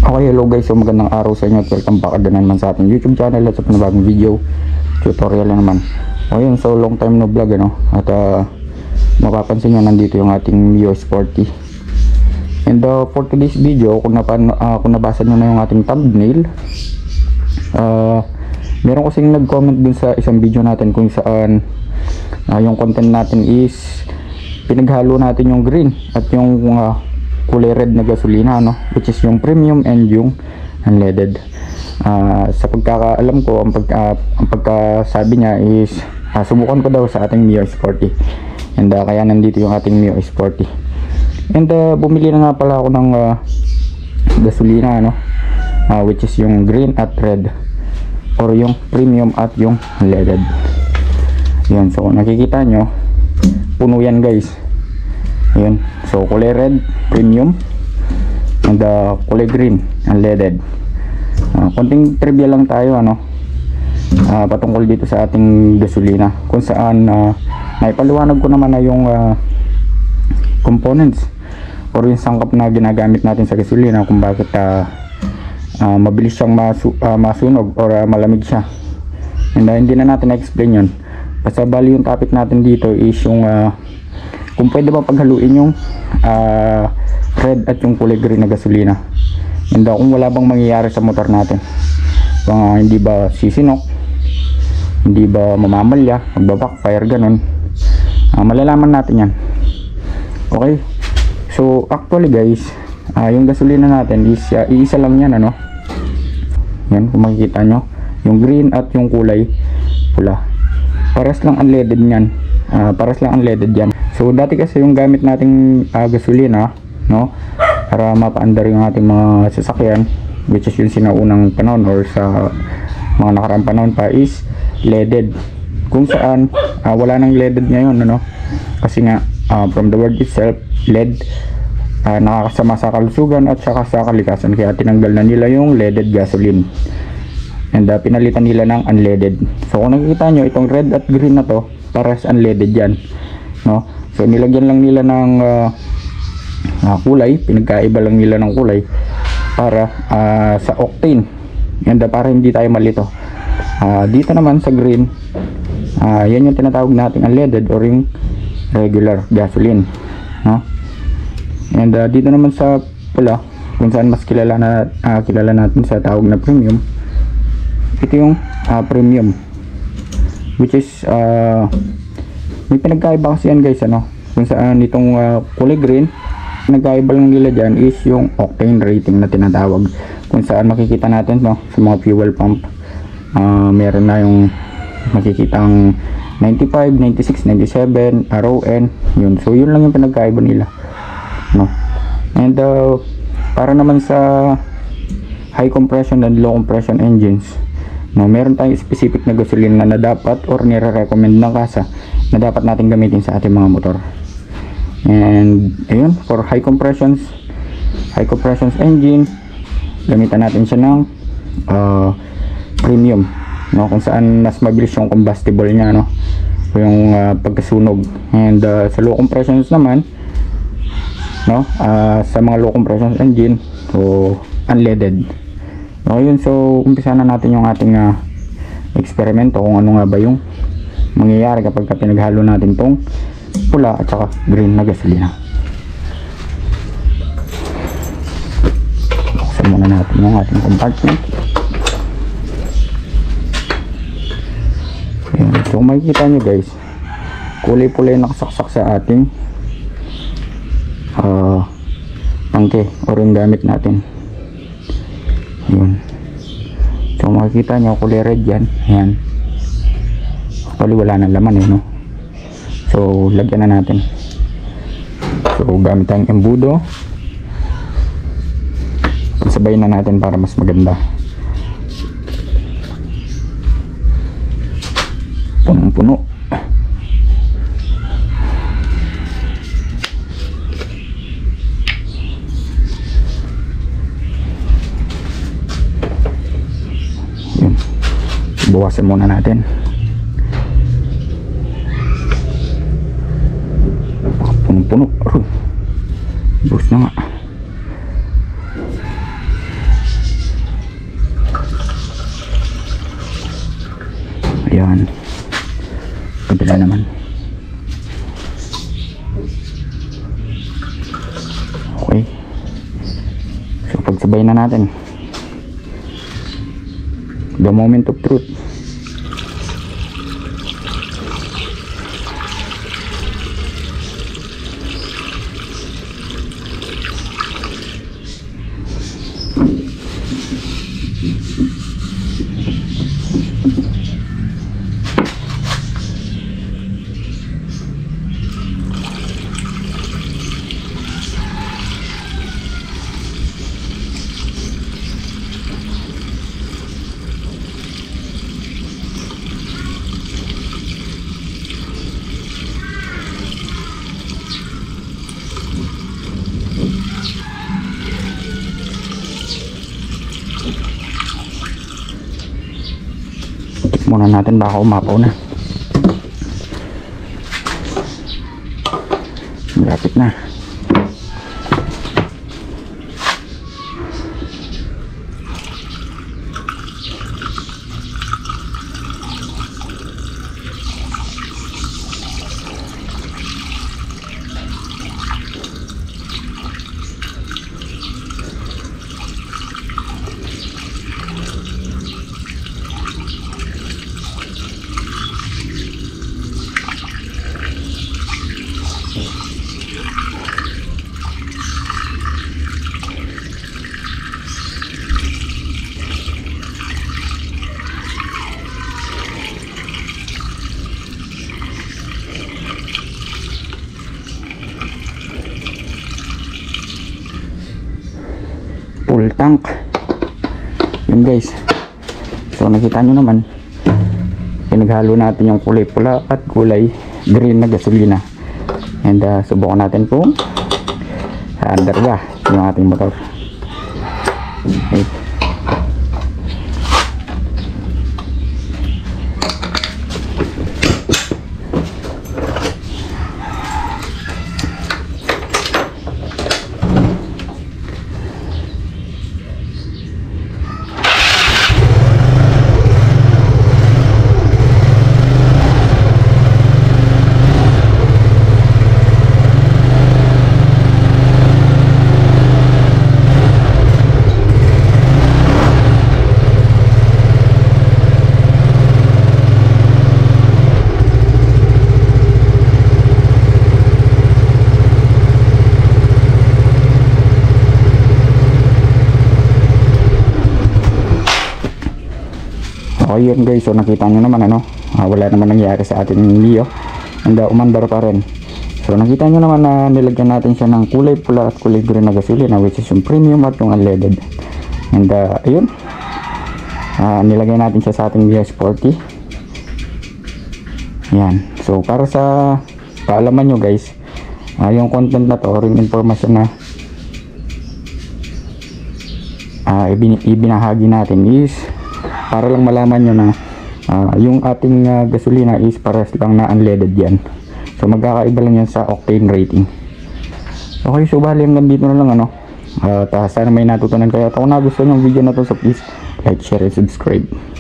Okay, hello guys, so magandang araw sa inyo at welcome back again naman sa ating YouTube channel at sa panibagong video tutorial na naman. Ayun, so long time no vlog at mapapansin nyo nandito yung ating Mio S40. And for today's video, kung nabasa nyo na yung ating thumbnail, meron kasing nag-comment dun sa isang video natin kung saan yung content natin is pinaghalo natin yung green at yung kulay red na gasolina, which is yung premium and yung unleaded. Sa pagkakaalam ko, ang pagkasabi niya is subukan ko daw sa ating Mio S40, and kaya nandito yung ating Mio S40. And bumili na nga pala ako ng gasolina, which is yung green at red, or yung premium at yung unleaded. Yan, so nakikita nyo, puno yan guys. Yun, so kulay red premium and kulay green unleaded. Konting trivia lang tayo patungkol dito sa ating gasolina, kung saan naipaliwanag ko naman na yung components or yung sangkap na ginagamit natin sa gasolina, kung bakit mabilis siyang masunog or malamig siya. And hindi na natin na-explain yun. Basta bali yung topic natin dito is yung kung pwede ba paghaluin yung red at yung kulay green na gasolina, and kung wala bang mangyayari sa motor natin, hindi ba sisinok, hindi ba mamamalya, magbabackfire, ganun. Malalaman natin yan. Okay, so actually guys, yung gasolina natin is iisa lang yan, yan, kung makikita nyo yung green at yung kulay pula, pares lang unleaded yan. Pares lang unleaded yan. So dati kasi yung gamit nating gasolina, para mapaandar yung ating mga sasakyan, which is yung sinaunang panahon or sa mga nakaraang panahon pa, is leaded. Kung saan wala nang leaded ngayon, kasi nga from the word itself, lead, nakakasama sa kalusugan at saka sa kalikasan, kaya tinanggal na nila yung leaded gasoline and pinalitan nila ng unleaded. So kung nakikita nyo, itong red at green na to, pares unleaded yan, so nilagyan lang nila ng kulay, pinagkaiba lang nila ng kulay para sa octane, and para hindi tayo malito. Dito naman sa green, yan yung tinatawag nating unleaded or yung regular gasoline, and dito naman sa pula, kung saan mas kilala natin sa tawag na premium, ito yung premium, which is may pinagkaiba kasi yan guys, kung saan itong kulay green, pinagkaiba lang nila dyan is yung octane rating na tinatawag, kung saan makikita natin sa mga fuel pump, meron na yung makikitang 95, 96, 97, RON, yun. So yun lang yung pinagkaiba nila, and para naman sa high compression and low compression engines, meron tayong specific na gasolina na dapat or nire-recommend ng kasa na dapat natin gamitin sa ating mga motor. And ayun, for high compressions engine, gamitan natin siya ng premium, kung saan mas mabilis yung combustible niya, yung pagkasunog. And sa low compressions naman, sa mga low compressions engine, so unleaded. Yun, so umpisa na natin yung ating eksperimento kung ano nga ba yung mangyayari kapag pinaghalo natin tong pula at saka green na gasolina. Buksan muna natin yung ating compartment. Ayan, so makikita nyo guys, kulay-pulay nakasaksak sa ating tangke or yung gamit natin. Yun. So makikita nyo kulay red yan. Ayan. Actually wala nang laman So lagyan na natin. So gamit tayong embudo. Sabayin na natin para mas maganda. Punong-puno. Bawasan muna natin. Punong-puno. Bus na nga. Yan. Kabila naman. Okay. So pagsabay na natin. The moment of truth. Muna natin baka umapaw na. Malapit na. Full tank. Yun guys. So nakita nyo naman, pinaghalo natin yung kulay pula at kulay green na gasolina. And subukan natin kung under ba yung ating motor. Okay. Okay yun guys, so nakita nyo naman ano, wala naman nangyari sa ating Mio, and umandar pa rin. So nakita nyo naman na nilagyan natin siya ng kulay pula at kulay green na gasolina, which is yung premium at yung unleaded. And ayun, nilagay natin siya sa ating Mio Sporty. Yan, so para sa kaalaman nyo guys, yung content na to or yung information na ibinahagi natin is para lang malaman nyo na yung ating gasolina is pares lang na unleaded yan. So magkakaiba lang yan sa octane rating. Okay, so bali hanggang dito na lang ano. Sana may natutunan kayo. At kung nagustuhan yung video na to, so please like, share, and subscribe.